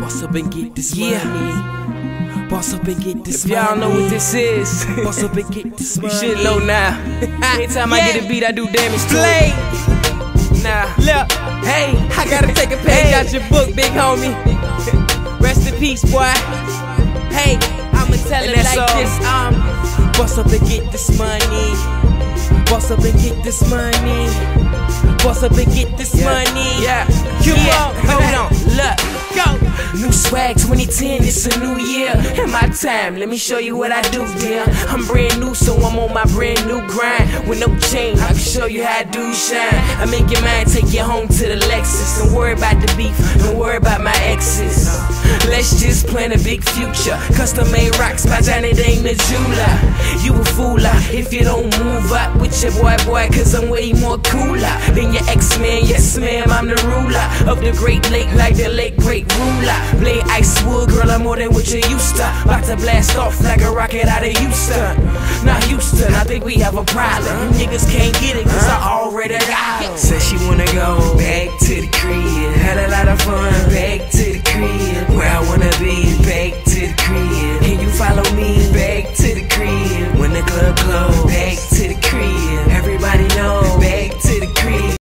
Boss up and get this money. Boss up and get this money. If y'all know what this is, boss up and get this money. You should know now. Anytime I get a beat, I do damage to Play. it. Nah, Look, hey, I gotta take a page out your book, big homie. Rest in peace, boy. Hey, I'ma tell it like this. Boss up and get this money. Boss up and get this money. Boss up and get this money. Yeah, Hold on, look. go. New swag 2010, it's a new year. In my time, let me show you what I do, dear. I'm brand new, so I'm on my brand new grind. With no chain, I can show you how I do shine. I make your mind, take you home to the Lexus. Don't worry about the beef, don't worry about my exes. Let's just plan a big future. Custom made rocks by Johnny Dang the jeweler. You a fool if you don't move up with your boy, cause I'm way more cooler than your ex-man. Yes ma'am, I'm the ruler of the Great Lake, like the late great ruler. Blade ice wood, girl, I'm more than what you used to. About to blast off like a rocket out of Houston. Not Houston, I think we have a problem. You niggas can't get it cause I already got it. Said she wanna go back to